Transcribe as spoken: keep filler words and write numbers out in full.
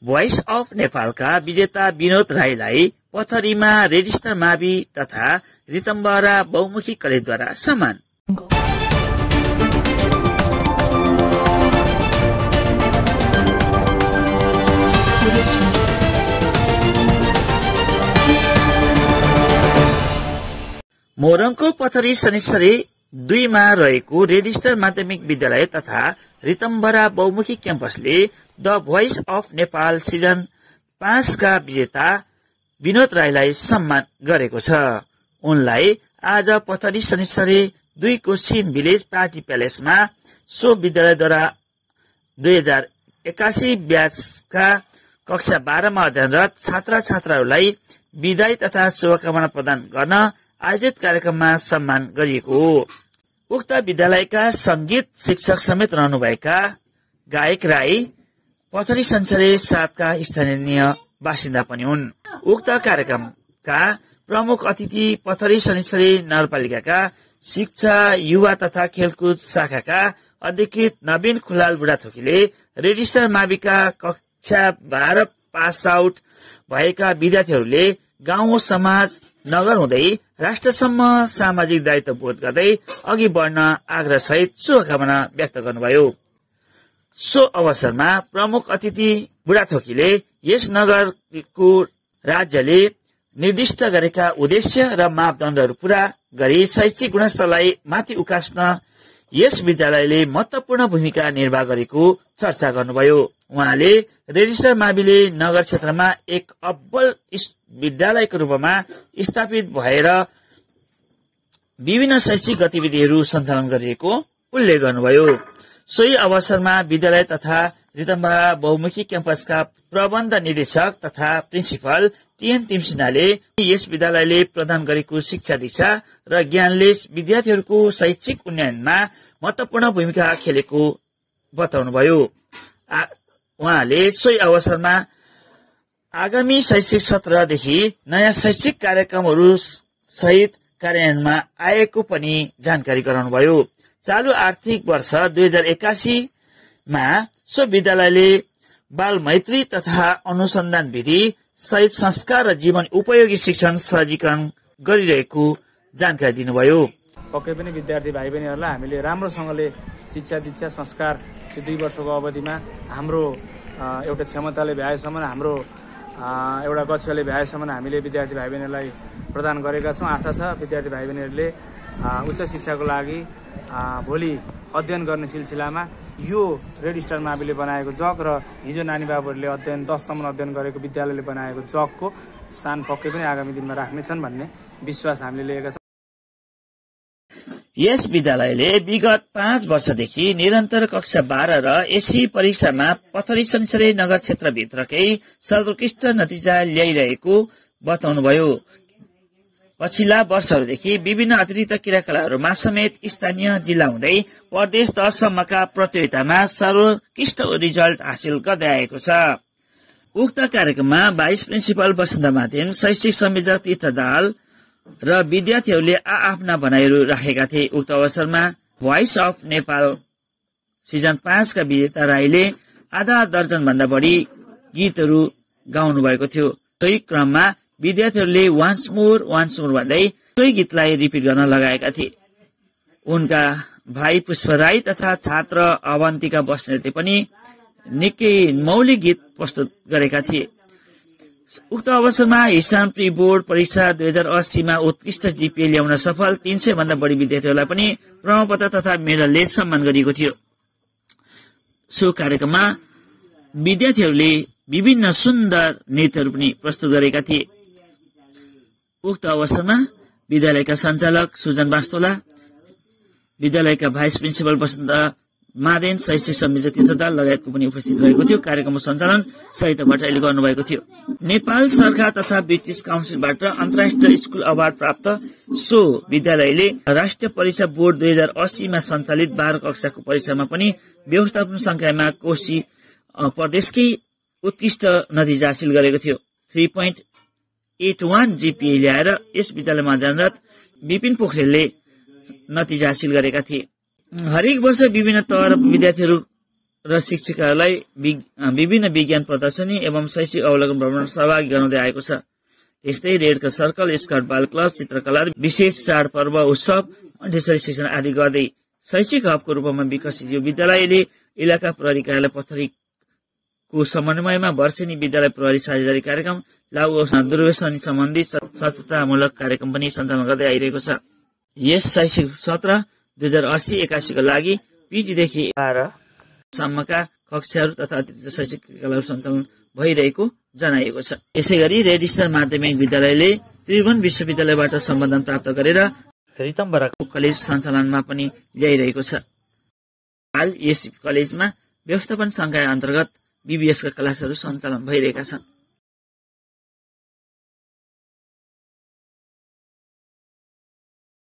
Voice of नेपालका विजेता विनोद राईलाई पथरीमा रेजिस्टर मावि तथा रितम्बरा बहुमुखी कलेजद्वारा सम्मान। मोरङको पथरी शनिश्चरी दुईमा रहेको रेजिस्टर माध्यमिक विद्यालय तथा रितम्बरा बहुमुखी क्याम्पसले the voice of Nepal season पाँचका विजेता विनोद राईलाई सम्मान गरेको छ। उनलाई आज पथरी शनिश्चरी दुईको सिम भिलेज पार्टी प्यालेसमा सो विद्यालयद्वारा दुई हजार एकासी ब्याचका कक्षा बाह्रमा अध्ययनरत छात्र छात्राहरूलाई विदाई तथा शुभकामना प्रदान गर्न आयोजित कार्यक्रममा सम्मान गरिएको हो। उक्त विद्यालयका संगीत शिक्षक समेत रहनुभएका गायक राई पथरी शनिश्चरी सातका स्थानीय बासिन्दा पनि हुन्। उक्त कार्यक्रमका प्रमुख अतिथि पथरी शनिश्चरी नगरपालिकाका शिक्षा युवा तथा खेलकुद शाखाका अध्यक्ष नवीन खुलाल बुढाथोकीले रेजिस्टर माविका कक्षा बाह्र पास आउट भएका विद्यार्थीहरूले गाउँ समाज नगर हुँदै राष्ट्रसम्म सामाजिक दायित्व बोध गर्दै अघि बढ्न आग्रह सहित शुभकामना व्यक्त गर्नुभयो। सो अवसरमा प्रमुख अतिथि बुढाथोकीले यस नगरको राज्यले निर्दिष्ट गरेका उद्देश्य र मापदण्डहरू पूरा गरी शैक्षिक गुणस्तरलाई माथि उकास्न यस विद्यालयले महत्वपूर्ण भूमिका निर्वाह गरेको चर्चा गर्नुभयो। उहाँले रेजिस्टर माविले नगर क्षेत्रमा एक अब्बल विद्यालयको रूपमा स्थापित भएर विभिन्न शैक्षिक गतिविधिहरू सञ्चालन गरिएको उल्लेख गर्नुभयो। सोही अवसरमा विद्यालय तथा रितम्बरा बहुमुखी क्याम्पसका प्रबन्ध निर्देशक तथा प्रिन्सिपल टीएन तिमसिनाले यस विद्यालयले प्रदान गरेको शिक्षा दीक्षा र ज्ञानले विद्यार्थीहरूको शैक्षिक उन्नयनमा महत्वपूर्ण भूमिका खेलेको बताउनुभयो। उहाँले सोही अवसरमा आगामी शैक्षिक सत्रदेखि नयाँ शैक्षिक कार्यक्रमहरू सहित कार्यान्वयनमा आएको पनि जानकारी गराउनुभयो। चालू आर्थिक वर्ष दुई हजार एकासीमा सो विद्यालयले बाल मैत्री तथा अनुसन्धान विधि सहित संस्कार र जीवन उपयोगी शिक्षण सहजीकरण गरिरहेको जानकारी दिनुभयो। पक्कै पनि विद्यार्थी भाइ बहिनीहरूलाई हामीले राम्रोसँगले शिक्षा दीक्षा संस्कार दुई वर्षको अवधिमा हाम्रो एउटा क्षमताले भ्याएसम्म हाम्रो एउटा गच्छले भ्याएसम्म हामीले विद्यार्थी भाइ बहिनीहरूलाई प्रदान गरेका छौँ। आशा छ विद्यार्थी भाइ बहिनीहरूले उच्च शिक्षाको लागि भोलि अध्ययन गर्ने सिलसिलामा यो रेजिस्टर माविले बनाएको जग र हिजो नानी बाबुहरूले अध्ययन दससम्म अध्ययन गरेको विद्यालयले बनाएको जगको स्थान पक्कै पनि आगामी दिनमा राख्नेछन् भन्ने विश्वास हामीले लिएका छौँ। यस विद्यालयले विगत पाँच वर्षदेखि निरन्तर कक्षा बाह्र र एससी परीक्षामा पथरी शनिश्चरी नगर क्षेत्रभित्रकै सर्वोत्कृष्ट नतिजा ल्याइरहेको बताउनुभयो। पछिल्ला वर्षहरूदेखि विभिन्न अतिरिक्त क्रियाकलापहरूमा समेत स्थानीय जिल्ला हुँदै प्रदेश तहसम्मका प्रतियोगितामा सर्वोत्कृष्ट रिजल्ट हासिल गर्दै आएको छ। उक्त कार्यक्रममा भाइस प्रिन्सिपल वसन्त माध्यम शैक्षिक संयोजक तीर्थ दाहाल र विद्यार्थीहरूले आआफ्ना भनाइहरू राखेका थिए। उक्त अवसरमा भोइस अफ नेपाल सिजन पाँचका विजेता राईले आधा दर्जन भन्दा बढी गीतहरू गाउनु भएको थियो। सोही क्रममा विद्यार्थीहरूले वान्स मोर वान्स मोर भन्दै सोही गीतलाई रिपिट गर्न लगाएका थिए। उनका भाइ पुष्प राई तथा छात्र अवन्तिका बस्नेतले पनि निकै मौलिक गीत प्रस्तुत गरेका थिए। उक्त अवसरमा हिसाम प्री बोर्ड परीक्षा दुई हजार अस्सीमा उत्कृष्ट जीपीए ल्याउन सफल तीन सय भन्दा बढी विद्यार्थीहरूलाई पनि प्रमाणपत्र तथा मेडलले सम्मान गरिएको थियो। सो कार्यक्रममा विद्यार्थीहरूले विभिन्न सुन्दर नृत्यहरू पनि प्रस्तुत गरेका थिए। उक्त अवसरमा विद्यालयका सञ्चालक सुजन बास्तोला, विद्यालयका भाइस प्रिन्सिपल वसन्त मादेन, शैक्षिक संयोजक तीर्थदाल लगायतको पनि उपस्थित रहेको थियो। कार्यक्रमको सञ्चालन सहित भट्टराईले गर्नुभएको थियो। नेपाल सरकार तथा ब्रिटिस काउन्सिलबाट अन्तर्राष्ट्रिय स्कुल अवार्ड प्राप्त सो विद्यालयले राष्ट्रिय परीक्षा बोर्ड दुई हजार अस्सीमा सञ्चालित बाह्र कक्षाको परीक्षामा पनि व्यवस्थापन संख्यामा कोशी प्रदेशकै उत्कृष्ट नतिजा हासिल गरेको थियो। Three point eight one GPA ल्याएर यस विद्यालयमा अध्ययनरत विपिन पोखरेलले नतिजा हासिल गरेका थिए। हरेक वर्ष विभिन्न तह र विद्यार्थीहरू र शिक्षिकाहरूलाई विभिन्न विज्ञान प्रदर्शनी एवं शैक्षिक अवलोकन भ्रमण सहभागी गराउँदै आएको छ। त्यस्तै रेडका सर्कल, स्काउट बाल क्लब, चित्रकला, विशेष चाडपर्व, उत्सव, मन्टेसरी शिक्षण आदि गर्दै शैक्षिक हबको रूपमा विकसित यो विद्यालयले इलाका प्रहरी कार्यालय पथरीको समन्वयमा वर्षेनी विद्यालय प्रहरी साझेदारी कार्यक्रम, लागू दुर्व्यसनी सम्बन्धी सचेतनामूलक कार्यक्रम पनि सञ्चालन गर्दै आइरहेको छ। यस शैक्षिक सत्र दुई हजार अस्सी एकासीको लागि पिजीदेखि बाह्र सम्मका कक्षाहरू तथा अतिरिक्त शैक्षिक क्रियाकलाप सञ्चालन भइरहेको जनाइएको छ। यसै गरी रेड स्टार माध्यमिक विद्यालयले त्रिभुवन विश्वविद्यालयबाट सम्बन्धन प्राप्त गरेर रितम्बराको कलेज सञ्चालनमा पनि ल्याइरहेको छ। हाल यस कलेजमा व्यवस्थापन संकाय अन्तर्गत बीबीएसका क्लासहरू सञ्चालन भइरहेका छन्।